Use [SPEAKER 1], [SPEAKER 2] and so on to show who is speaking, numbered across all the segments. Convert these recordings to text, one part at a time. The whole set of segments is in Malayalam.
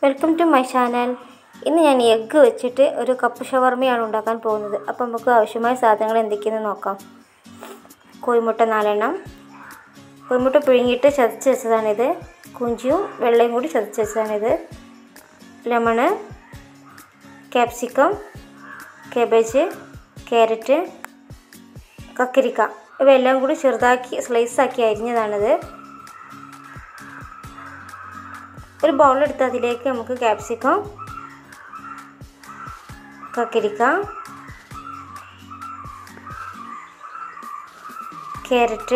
[SPEAKER 1] Welcome to my channel. ഇന്ന് ഞാൻ എഗ്ഗ് വെച്ചിട്ട് ഒരു കപ്പ് ഷവർമയാണ് ഉണ്ടാക്കാൻ പോകുന്നത്. അപ്പോൾ നമുക്ക് ആവശ്യമായ സാധനങ്ങൾ എന്തൊക്കെയെന്ന് നോക്കാം. കോഴിമുട്ട 4 എണ്ണം, കോഴിമുട്ട പിഴുങ്ങിയിട്ട് ചതച്ച് വെച്ചതാണിത്. കുഞ്ചിയും വെള്ളയും കൂടി ചതച്ച് വെച്ചതാണിത്. ലെമണ്, ക്യാപ്സിക്കം, കാബേജ്, ക്യാരറ്റ്, കക്കരിക്ക ഇവയെല്ലാം കൂടി ചെറുതാക്കി സ്ലൈസാക്കി അരിഞ്ഞതാണിത്. ഒരു ബൗളെടുത്ത് അതിലേക്ക് നമുക്ക് ക്യാപ്സിക്കം, കക്കരിക്ക, ക്യാരറ്റ്,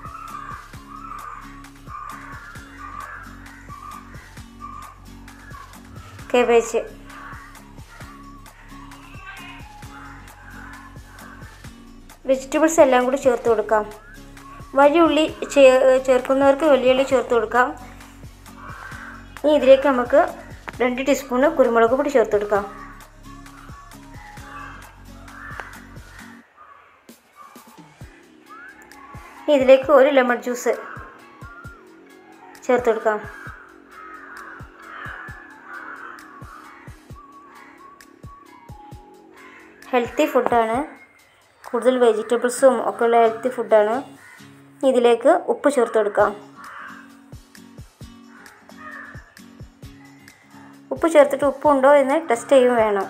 [SPEAKER 1] കാബേജ് വെജിറ്റബിൾസ് എല്ലാം കൂടി ചേർത്ത് കൊടുക്കാം. വലിയ ഉള്ളി ചേർക്കുന്നവർക്ക് വലിയ ഉള്ളി ചേർത്ത് കൊടുക്കാം. ഇനി ഇതിലേക്ക് നമുക്ക് 2 ടീസ്പൂൺ കുരുമുളക് പൊടി ചേർത്ത് കൊടുക്കാം. ഇനി ഇതിലേക്ക് 1 ലെമൺ ജ്യൂസ് ചേർത്ത് കൊടുക്കാം. ഹെൽത്തി ഫുഡാണ്, കൂടുതൽ വെജിറ്റബിൾസും ഒക്കെ ഉള്ള ഹെൽത്തി ഫുഡാണ്. ഇതിലേക്ക് ഉപ്പ് ചേർത്ത് കൊടുക്കാം. ഉപ്പ് ചേർത്തിട്ട് ഉപ്പുണ്ടോ എന്ന് ടെസ്റ്റ് ചെയ്യുകയും വേണം.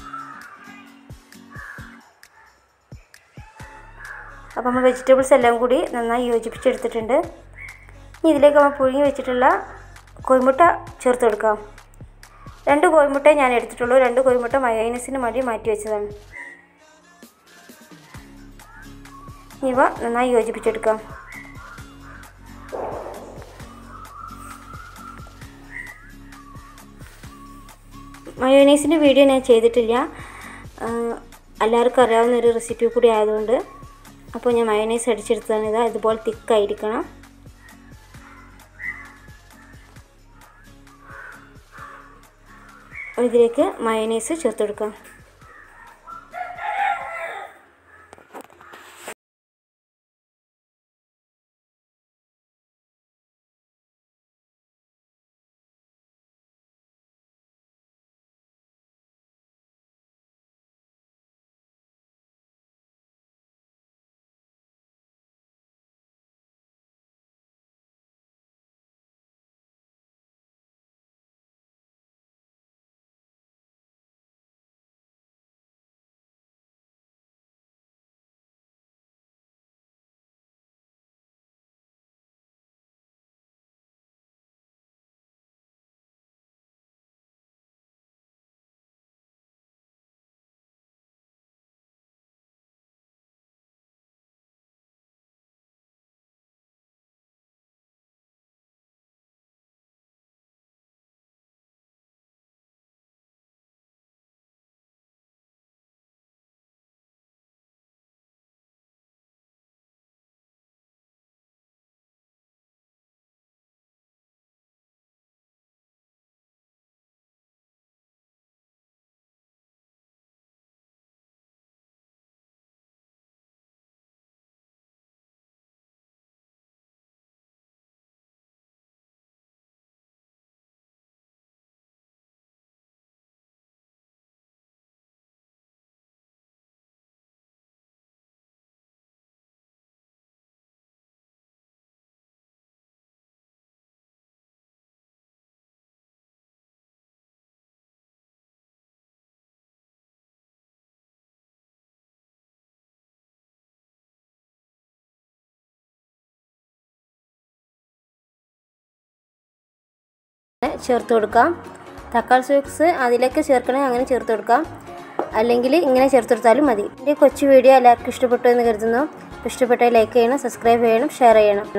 [SPEAKER 1] അപ്പോൾ നമ്മൾ വെജിറ്റബിൾസ് എല്ലാം കൂടി നന്നായി യോജിപ്പിച്ചെടുത്തിട്ടുണ്ട്. ഇനി ഇതിലേക്ക് നമ്മൾ പുഴുങ്ങി വെച്ചിട്ടുള്ള കോഴിമുട്ട ചേർത്ത് കൊടുക്കാം. 2 കോഴിമുട്ട ഞാൻ എടുത്തിട്ടുള്ളൂ. 2 കോഴിമുട്ട മയോനൈസിന് വേണ്ടി മാറ്റി വെച്ചതാണ്. ഇവ നന്നായി യോജിപ്പിച്ചെടുക്കാം. മയോനൈസിൻ്റെ വീഡിയോ ഞാൻ ചെയ്തിട്ടില്ല, എല്ലാവർക്കും അറിയാവുന്ന ഒരു റെസിപ്പി കൂടി ആയതുകൊണ്ട്. അപ്പോൾ ഞാൻ മയോനൈസ് അടിച്ചെടുത്തതാണ്. ഇതുപോലെ തിക്കായിരിക്കണം. ഇതിലേക്ക് മയോനൈസ് ചേർത്ത് കൊടുക്കാം. ചേർത്ത് കൊടുക്കാം. തക്കാളി സോസ് അതിലേക്ക് ചേർക്കണമെങ്കിൽ അങ്ങനെ ചേർത്ത് കൊടുക്കാം, അല്ലെങ്കിൽ ഇങ്ങനെ ചേർത്ത് കൊടുത്താലും മതി. എൻ്റെ കൊച്ചു വീഡിയോ എല്ലാവർക്കും ഇഷ്ടപ്പെട്ടു എന്ന് കരുതുന്നു. ഇഷ്ടപ്പെട്ടാൽ ലൈക്ക് ചെയ്യണം, സബ്സ്ക്രൈബ് ചെയ്യണം, ഷെയർ ചെയ്യണം.